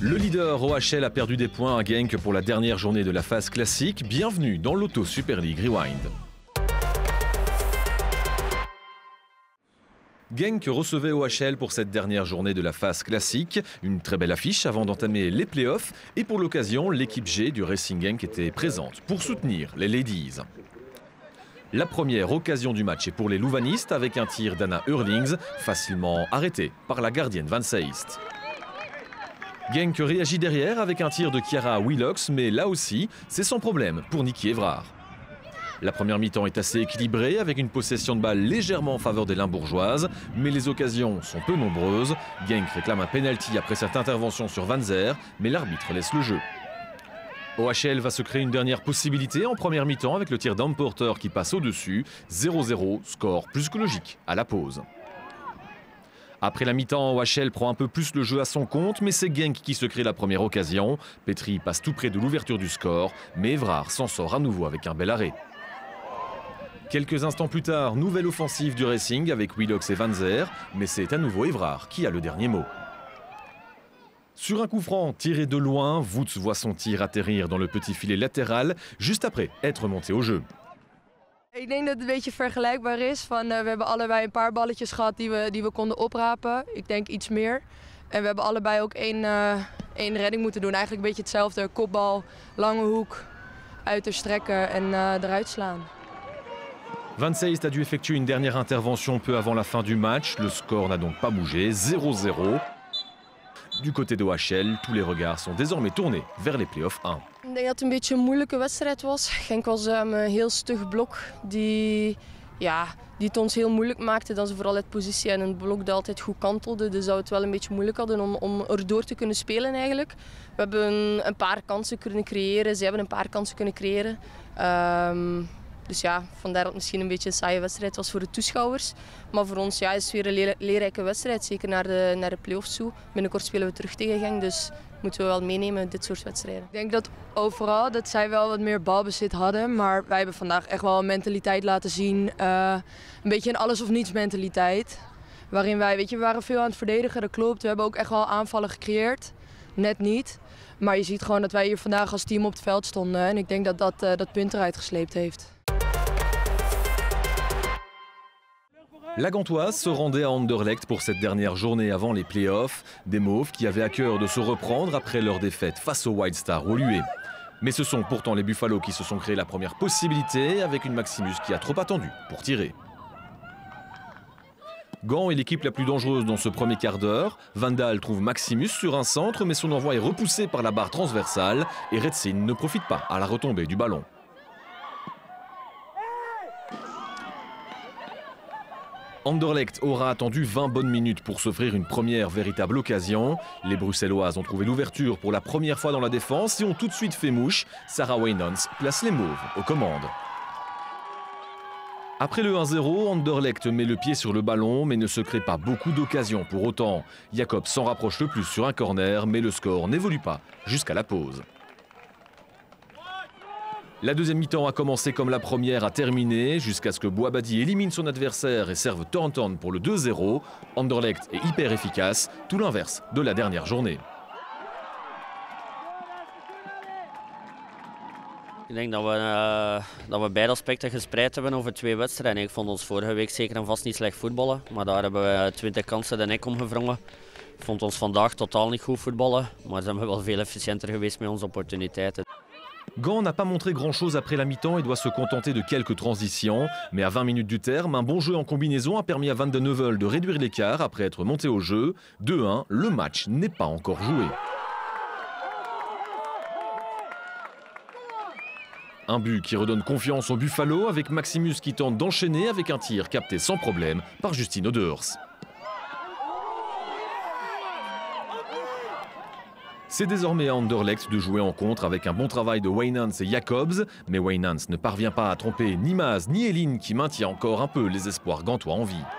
Le leader OHL a perdu des points à Genk pour la dernière journée de la phase classique. Bienvenue dans l'Auto Super League Rewind. Genk recevait OHL pour cette dernière journée de la phase classique. Une très belle affiche avant d'entamer les playoffs. Et pour l'occasion, l'équipe G du Racing Genk était présente pour soutenir les Ladies. La première occasion du match est pour les Louvanistes avec un tir d'Anna Hurlings, facilement arrêté par la gardienne Van Seist. Genk réagit derrière avec un tir de Chiara Willox, mais là aussi, c'est sans problème pour Nikki Évrard. La première mi-temps est assez équilibrée avec une possession de balle légèrement en faveur des Limbourgeoises, mais les occasions sont peu nombreuses. Genk réclame un penalty après cette intervention sur Van Zer, mais l'arbitre laisse le jeu. OHL va se créer une dernière possibilité en première mi-temps avec le tir d'Amporter qui passe au-dessus. 0-0, score plus que logique à la pause. Après la mi-temps, OHL prend un peu plus le jeu à son compte, mais c'est Genk qui se crée la première occasion. Petri passe tout près de l'ouverture du score, mais Évrard s'en sort à nouveau avec un bel arrêt. Quelques instants plus tard, nouvelle offensive du Racing avec Willox et Van Zer, mais c'est à nouveau Évrard qui a le dernier mot. Sur un coup franc tiré de loin, Woods voit son tir atterrir dans le petit filet latéral, juste après être monté au jeu. Ik denk dat het een beetje vergelijkbaar is. We hebben allebei een paar balletjes gehad die we konden oprapen. Ik denk iets meer. En we hebben allebei ook één redding moeten doen. Eigenlijk een beetje hetzelfde. Kopbal, lange hoek, uit te strekken en eruit slaan. Van Seist a dû effectuer une dernière intervention peu avant la fin du match. Le score n'a donc pas bougé, 0-0. Du côté de OHL, tous les regards sont désormais tournés vers les playoffs 1. Ik denk dat het een beetje een moeilijke wedstrijd was. Genk was een heel stug blok die het ons heel moeilijk maakte. Dat ze vooral uit positie en een blok dat altijd goed kantelde. Dus dat we het wel een beetje moeilijk hadden om erdoor te kunnen spelen eigenlijk. We hebben een paar kansen kunnen creëren. Ze hebben een paar kansen kunnen creëren. Dus ja, vandaar dat het misschien een beetje een saaie wedstrijd was voor de toeschouwers. Maar voor ons is het weer een leerrijke wedstrijd, zeker naar de play-offs toe. Binnenkort spelen we terug tegen Genk, dus moeten we wel meenemen dit soort wedstrijden. Ik denk dat overal dat zij wel wat meer balbezit hadden, maar wij hebben vandaag echt wel een mentaliteit laten zien. Een beetje een alles of niets mentaliteit. Waarin wij, we waren veel aan het verdedigen, dat klopt. We hebben ook echt wel aanvallen gecreëerd, net niet. Maar je ziet gewoon dat wij hier vandaag als team op het veld stonden en ik denk dat dat punt eruit gesleept heeft. La Gantoise se rendait à Anderlecht pour cette dernière journée avant les playoffs. Des Mauves qui avaient à cœur de se reprendre après leur défaite face aux White Stars Woluwe. Mais ce sont pourtant les Buffalo qui se sont créés la première possibilité avec une Maximus qui a trop attendu pour tirer. Gand est l'équipe la plus dangereuse dans ce premier quart d'heure. Vandal trouve Maximus sur un centre mais son envoi est repoussé par la barre transversale et Redsin ne profite pas à la retombée du ballon. Anderlecht aura attendu 20 bonnes minutes pour s'offrir une première véritable occasion. Les Bruxelloises ont trouvé l'ouverture pour la première fois dans la défense et ont tout de suite fait mouche. Sarah Waynans place les Mauves aux commandes. Après le 1-0, Anderlecht met le pied sur le ballon mais ne se crée pas beaucoup d'occasions pour autant. Jacob s'en rapproche le plus sur un corner mais le score n'évolue pas jusqu'à la pause. La deuxième mi-temps a commencé comme la première a terminé, jusqu'à ce que Boabadi élimine son adversaire et serve Thornton pour le 2-0. Anderlecht est hyper efficace, tout l'inverse de la dernière journée. Ik denk dat we beide aspecten gespreid hebben over 2 wedstrijden. Ik vond ons vorige week zeker en vast niet slecht voetballen, maar daar hebben we 20 kansen de nek omgevrongen. Ik vond ons vandaag totaal niet goed voetballen, maar zijn we wel veel efficiënter geweest met onze opportuniteiten. Gand n'a pas montré grand-chose après la mi-temps et doit se contenter de quelques transitions. Mais à 20 minutes du terme, un bon jeu en combinaison a permis à Van den Heuvel de réduire l'écart après être monté au jeu. 2-1, le match n'est pas encore joué. Un but qui redonne confiance au Buffalo avec Maximus qui tente d'enchaîner avec un tir capté sans problème par Justine Odeurs. C'est désormais à Anderlecht de jouer en contre avec un bon travail de Waynans et Jacobs, mais Waynans ne parvient pas à tromper ni Maas ni Eline qui maintient encore un peu les espoirs gantois en vie.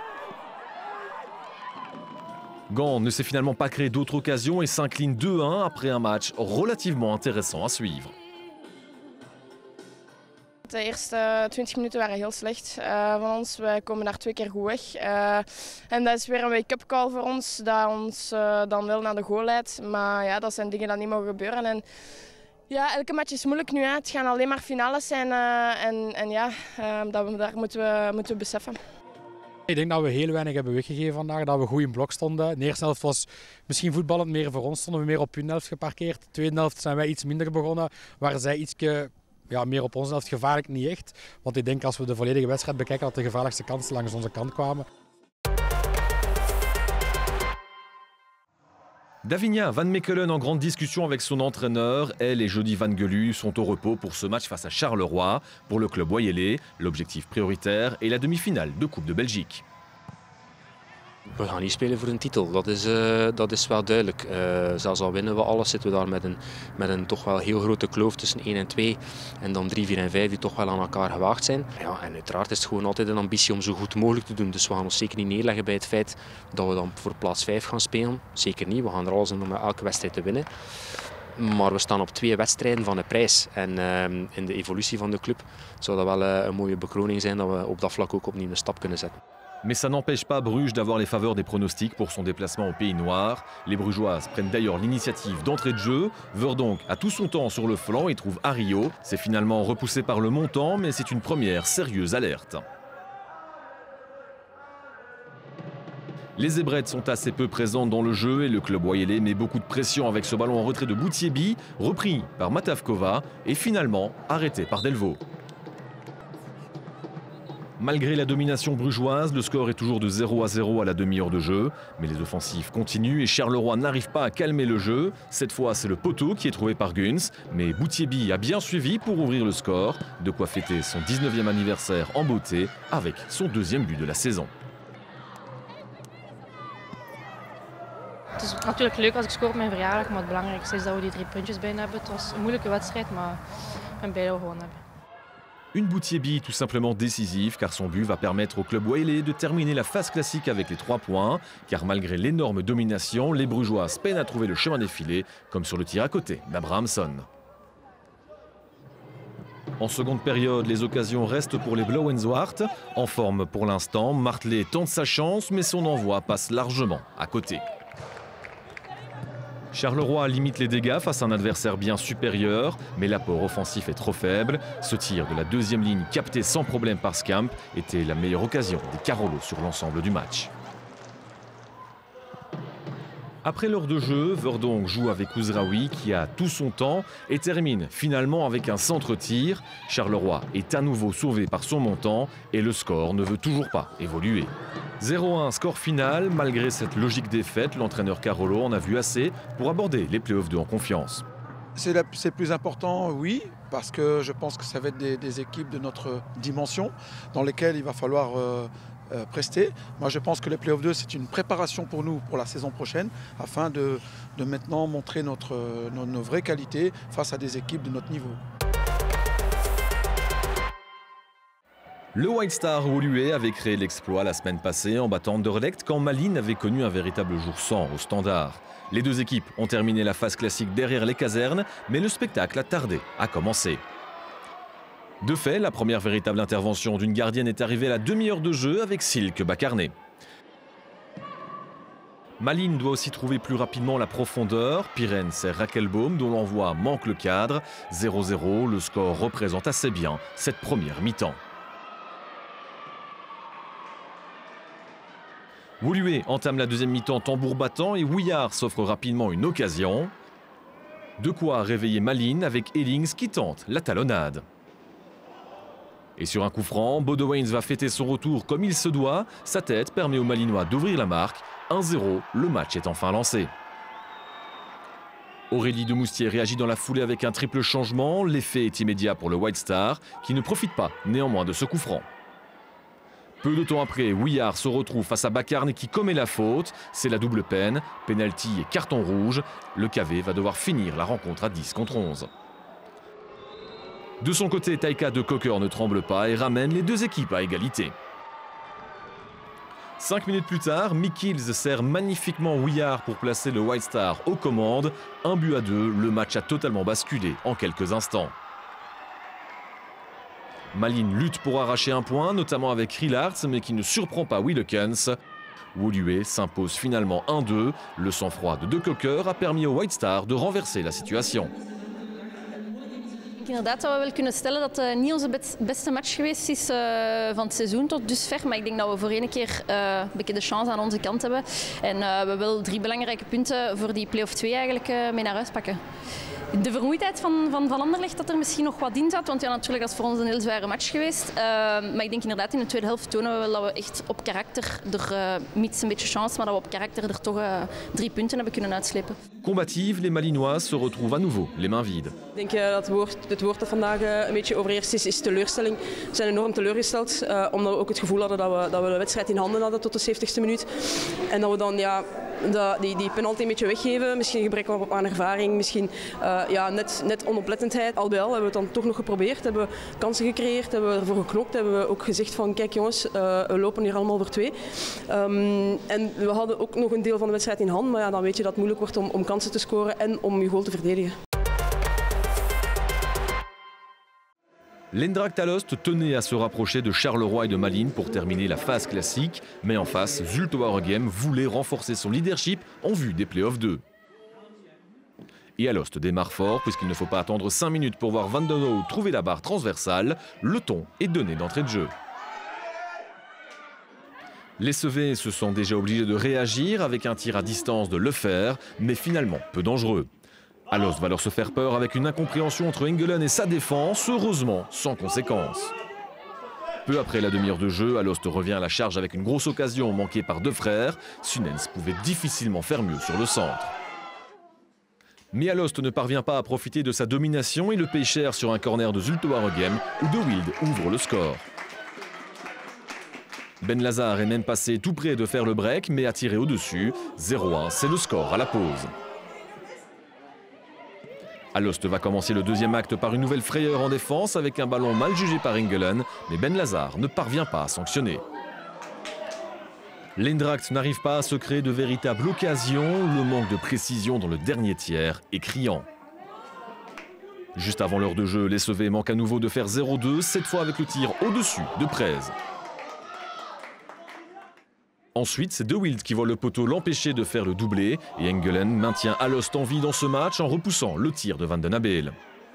Gand ne s'est finalement pas créé d'autres occasions et s'incline 2-1 après un match relativement intéressant à suivre. De eerste 20 minuten waren heel slecht van ons. We komen daar 2 keer goed weg. En dat is weer een wake-up call voor ons, dat ons dan wel naar de goal leidt. Maar ja, dat zijn dingen die niet mogen gebeuren. En ja, elke match is moeilijk nu. Hè. Het gaan alleen maar finales zijn. En ja, daar moeten we beseffen. Ik denk dat we heel weinig hebben weggegeven vandaag, dat we goed in blok stonden. De eerste helft was misschien voetballend meer voor ons, stonden we meer op hun helft geparkeerd. De tweede helft zijn wij iets minder begonnen, waar zij iets meer op onze helft, gevaarlijk niet echt. Want ik denk als we de volledige wedstrijd bekijken dat de gevaarlijkste kansen langs onze kant kwamen. Davinia Van Mechelen en grande discussion avec son entraîneur. Elle et Jody Van Gelu sont au repos pour ce match face à Charleroi. Pour le club Oillet, l'objectif prioritaire est la demi-finale de Coupe de Belgique. We gaan niet spelen voor een titel, dat is wel duidelijk. Zelfs al winnen we alles, zitten we daar met een toch wel heel grote kloof tussen 1 en 2. En dan 3, 4 en 5 die toch wel aan elkaar gewaagd zijn. Ja, en uiteraard is het gewoon altijd een ambitie om zo goed mogelijk te doen. Dus we gaan ons zeker niet neerleggen bij het feit dat we dan voor plaats 5 gaan spelen. Zeker niet, we gaan er alles in om elke wedstrijd te winnen. Maar we staan op 2 wedstrijden van de prijs. En in de evolutie van de club zou dat wel een mooie bekroning zijn dat we op dat vlak ook opnieuw een stap kunnen zetten. Mais ça n'empêche pas Bruges d'avoir les faveurs des pronostics pour son déplacement au Pays Noir. Les Brugeoises prennent d'ailleurs l'initiative d'entrée de jeu. Verdonk a tout son temps sur le flanc et trouve Ario. C'est finalement repoussé par le montant, mais c'est une première sérieuse alerte. Les Zébrettes sont assez peu présentes dans le jeu et le club Oillet met beaucoup de pression avec ce ballon en retrait de Boutiebi, repris par Matavkova et finalement arrêté par Delvaux. Malgré la domination brugeoise, le score est toujours de 0-0 à la demi-heure de jeu. Mais les offensives continuent et Charleroi n'arrive pas à calmer le jeu. Cette fois, c'est le poteau qui est trouvé par Guns. Mais Boutiebi a bien suivi pour ouvrir le score. De quoi fêter son 19e anniversaire en beauté avec son 2e but de la saison. Het is natuurlijk leuk als ik scoor op mijn verjaardag, maar het belangrijkste is dat we die 3 puntjes bijna hebben. Het was een moeilijke wedstrijd, maar ik ben blij dat we gewonnen hebben. Une Boutiebi tout simplement décisive car son but va permettre au club Oillet de terminer la phase classique avec les 3 points. Car malgré l'énorme domination, les Brugeoises peinent à trouver le chemin des filets, comme sur le tir à côté d'Abrahamson. En seconde période, les occasions restent pour les Blauenzwart. En forme pour l'instant, Martelet tente sa chance, mais son envoi passe largement à côté. Charleroi limite les dégâts face à un adversaire bien supérieur, mais l'apport offensif est trop faible. Ce tir de la 2e ligne capté sans problème par Scamp était la meilleure occasion des Carolos sur l'ensemble du match. Après l'heure de jeu, Verdonk joue avec Ouzraoui qui a tout son temps et termine finalement avec un centre-tir. Charleroi est à nouveau sauvé par son montant et le score ne veut toujours pas évoluer. 0-1 score final. Malgré cette logique défaite, l'entraîneur Carolo en a vu assez pour aborder les playoffs 2 en confiance. C'est plus important, oui, parce que je pense que ça va être des équipes de notre dimension dans lesquelles il va falloir prester. Moi, je pense que les playoffs 2, c'est une préparation pour nous pour la saison prochaine afin de maintenant montrer nos vraies qualités face à des équipes de notre niveau. Le White Star Woluwe avait créé l'exploit la semaine passée en battant Anderlecht quand Malines avait connu un véritable jour sans au Standard. Les 2 équipes ont terminé la phase classique derrière les casernes, mais le spectacle a tardé à commencer. De fait, la première véritable intervention d'une gardienne est arrivée à la demi-heure de jeu avec Silke Bakarné. Malines doit aussi trouver plus rapidement la profondeur. Pirenne sert Rakelbaum dont l'envoi manque le cadre. 0-0, le score représente assez bien cette première mi-temps. Woluwe entame la 2e mi-temps tambour battant et Houillard s'offre rapidement une occasion. De quoi réveiller Malines avec Ellings qui tente la talonnade. Et sur un coup franc, Bodewayns va fêter son retour comme il se doit. Sa tête permet aux Malinois d'ouvrir la marque. 1-0, le match est enfin lancé. Aurélie Demoustier réagit dans la foulée avec un triple changement. L'effet est immédiat pour le White Star qui ne profite pas néanmoins de ce coup franc. Peu de temps après, Houillard se retrouve face à Bakarné qui commet la faute. C'est la double peine, penalty et carton rouge. Le KV va devoir finir la rencontre à 10 contre 11. De son côté, Taika de Cocker ne tremble pas et ramène les 2 équipes à égalité. 5 minutes plus tard, Mikils sert magnifiquement Houillard pour placer le White Star aux commandes. 1-2, le match a totalement basculé en quelques instants. Malines lutte pour arracher un point, notamment avec Rielaerts, mais qui ne surprend pas Willekens. Woluwe s'impose finalement 1-2. Le sang-froid de De Koker a permis aux White Stars de renverser la situation. Ik denk inderdaad dat we wel kunnen stellen dat het niet onze beste match geweest is van het seizoen tot dusver. Maar ik denk dat we voor één keer een beetje de chance aan onze kant hebben. En we wel 3 belangrijke punten voor die play-off 2 eigenlijk mee naar huis pakken. De vermoeidheid van Anderlecht dat er misschien nog wat in zat, want ja, natuurlijk dat is voor ons een heel zware match geweest. Maar ik denk inderdaad in de tweede helft tonen we wel dat we echt op karakter, mits een beetje chance, maar dat we op karakter er toch 3 punten hebben kunnen uitslepen. Combative, les Malinois se retrouvent à nouveau les mains vides. Ik denk dat het woord dat vandaag een beetje overheerst is teleurstelling. We zijn enorm teleurgesteld, omdat we ook het gevoel hadden dat we de wedstrijd in handen hadden tot de 70ste minuut. En dat we dan die penalty een beetje weggeven, misschien gebrek aan ervaring, misschien net onoplettendheid. Al bij al hebben we het dan toch nog geprobeerd, hebben we kansen gecreëerd, hebben we ervoor geknokt, hebben we ook gezegd van kijk jongens, we lopen hier allemaal voor 2. En we hadden ook nog een deel van de wedstrijd in hand, maar ja, dan weet je dat het moeilijk wordt om kansen te scoren en om je goal te verdedigen. L'Eindracht Alost tenait à se rapprocher de Charleroi et de Malines pour terminer la phase classique, mais en face, Zulte Waregem voulait renforcer son leadership en vue des play-offs 2. Et Alost démarre fort puisqu'il ne faut pas attendre 5 minutes pour voir Van den Houw trouver la barre transversale. Le ton est donné d'entrée de jeu. Les Sevets se sont déjà obligés de réagir avec un tir à distance de Lefer, mais finalement peu dangereux. Alost va leur se faire peur avec une incompréhension entre Engelen et sa défense, heureusement sans conséquence. Peu après la demi-heure de jeu, Alost revient à la charge avec une grosse occasion manquée par deux frères. Sunens pouvait difficilement faire mieux sur le centre. Mais Alost ne parvient pas à profiter de sa domination et le paye cher sur un corner de Zulte Waregem où De Wilde ouvre le score. Ben Lazar est même passé tout près de faire le break mais a tiré au-dessus. 0-1, c'est le score à la pause. Alost va commencer le deuxième acte par une nouvelle frayeur en défense avec un ballon mal jugé par Engelen, mais Ben Lazar ne parvient pas à sanctionner. L'Eindracht n'arrive pas à se créer de véritables occasions, le manque de précision dans le dernier tiers est criant. Juste avant l'heure de jeu, les Sevets manquent à nouveau de faire 0-2, cette fois avec le tir au-dessus de Prez. Ensuite, c'est De Wilde qui voit le poteau l'empêcher de faire le doublé et Engelen maintient Alost en vie dans ce match en repoussant le tir de Van den Abel.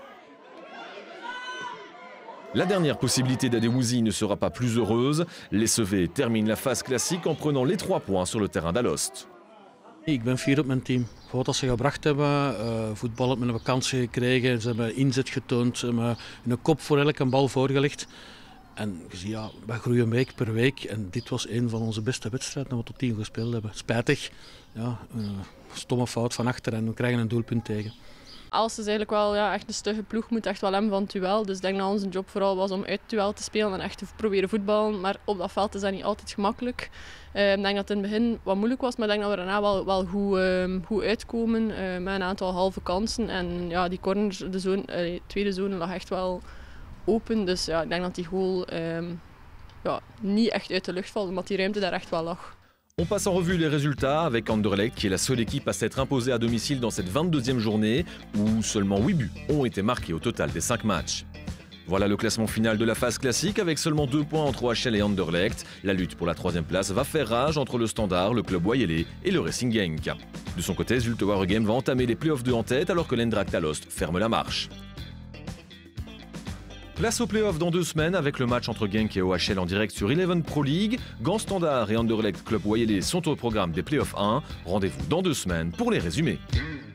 La dernière possibilité d'Adewusi ne sera pas plus heureuse. Les Sevets terminent la phase classique en prenant les 3 points sur le terrain d'Alost. Ik ben fier op mijn team. Voor wat ze gebracht hebben, voetballend met een kansen gekregen, ze hebben inzet getoond, ze hebben een kop voor elke bal voorgelegd. En ja, we groeien week per week en dit was een van onze beste wedstrijden dat we tot 10 gespeeld hebben. Spijtig, ja, stomme fout van achter en we krijgen een doelpunt tegen. Als is eigenlijk wel echt een stugge ploeg, moet echt wel hebben van het duel. Dus ik denk dat onze job vooral was om uit het duel te spelen en echt te proberen voetballen. Maar op dat veld is dat niet altijd gemakkelijk. Ik denk dat het in het begin wat moeilijk was, maar ik denk dat we daarna wel goed uitkomen met een aantal halve kansen. En ja, die corner, de tweede zone lag echt wel open. Dus ja, ik denk dat die goal niet echt uit de lucht valt, omdat die ruimte daar echt wel lag. On passe en revue les résultats avec Anderlecht qui est la seule équipe à s'être imposée à domicile dans cette 22e journée où seulement 8 buts ont été marqués au total des 5 matchs. Voilà le classement final de la phase classique avec seulement 2 points entre OHL et Anderlecht. La lutte pour la 3e place va faire rage entre le Standard, le club Wayele et le Racing Genk. De son côté, Zulte Waregem va entamer les play-offs 2 en tête alors que l'Eindracht Alost ferme la marche. Place aux play-offs dans 2 semaines avec le match entre Genk et OHL en direct sur Eleven Pro League. Gand Standard et Anderlecht Club Wayele sont au programme des play-offs 1. Rendez-vous dans 2 semaines pour les résumés.